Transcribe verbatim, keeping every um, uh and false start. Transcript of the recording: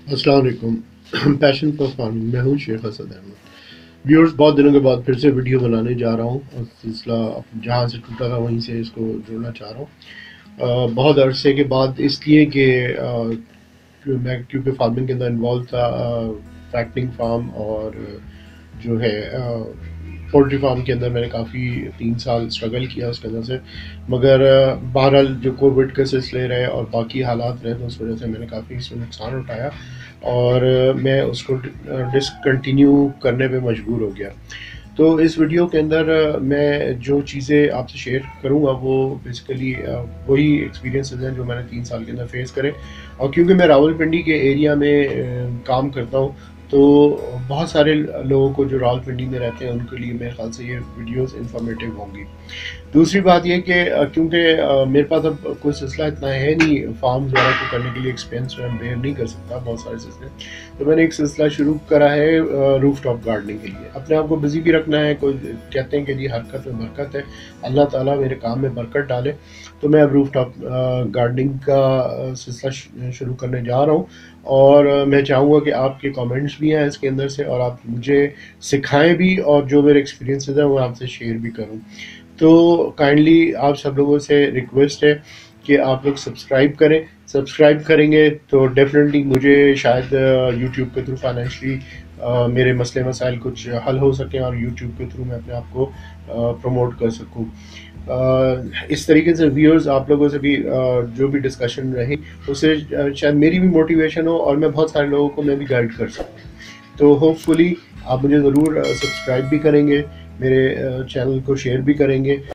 अस्सलाम वालेकुम। Passion for farming, मैं हूँ शेख असद अहमद। व्यूअर्स, बहुत दिनों के बाद फिर से वीडियो बनाने जा रहा हूँ और सिलसिला जहाँ से टूटा था वहीं से इसको जोड़ना चाह रहा हूँ। अ, बहुत अरसे के बाद, इसलिए कि अ, कि मैं क्योंकि फार्मिंग के अंदर इन्वॉल्व था, फैक्टिंग फार्म और जो है पोल्ट्री फार्म के अंदर मैंने काफ़ी तीन साल स्ट्रगल किया उसके अंदर से। मगर अ, बहरहाल जो कोविड के सिलसिले रहे और बाकी हालात रहे तो उस वजह से मैंने काफ़ी इसमें नुकसान उठाया और अ, मैं उसको डिसकंटिन्यू करने पे मजबूर हो गया। तो इस वीडियो के अंदर अ, मैं जो चीज़ें आपसे शेयर करूँगा वो बेसिकली वही एक्सपीरियंसेस हैं जो मैंने तीन साल के अंदर फेस करे। और क्योंकि मैं रावलपिंडी के एरिया में अ, काम करता हूँ, तो बहुत सारे लोगों को जो रावलपिंडी में रहते हैं उनके लिए मेरे ख्याल से ये वीडियोस इंफॉर्मेटिव होंगी। दूसरी बात ये कि अ, क्योंकि अ, मेरे पास अब कोई सिलसिला इतना है नहीं फार्म्स वगैरह को करने के लिए, एक्सपेंस मैं बेयर नहीं कर सकता बहुत सारे सिलसिले। तो मैंने एक सिलसिला शुरू करा है रूफ टॉप गार्डनिंग के लिए। अपने आप को बिजी भी रखना है। कोई कहते हैं कि जी हरकत में बरकत है, अल्लाह ताला मेरे काम में बरकत डाले। तो मैं अब रूफ टॉप गार्डनिंग का अ, सिलसिला शुरू करने जा रहा हूँ और अ, मैं चाहूँगा कि आपके कमेंट्स भी हैं इसके अंदर से और आप मुझे सिखाएं भी और जो मेरे एक्सपीरियंसेस हैं वो आपसे शेयर भी करूँ। तो काइंडली आप सब लोगों से रिक्वेस्ट है कि आप लोग सब्सक्राइब करें। सब्सक्राइब करेंगे तो डेफिनेटली मुझे शायद यूट्यूब के थ्रू फाइनेंशली मेरे मसले मसाइल कुछ हल हो सकें और यूट्यूब के थ्रू मैं अपने आप को प्रमोट कर सकूं। अ, इस तरीके से व्यूअर्स आप लोगों से भी अ, जो भी डिस्कशन रही उससे अ, शायद मेरी भी मोटिवेशन हो और मैं बहुत सारे लोगों को मैं भी गाइड कर सकूँ। तो होपफुली आप मुझे ज़रूर सब्सक्राइब भी करेंगे, मेरे चैनल को शेयर भी करेंगे।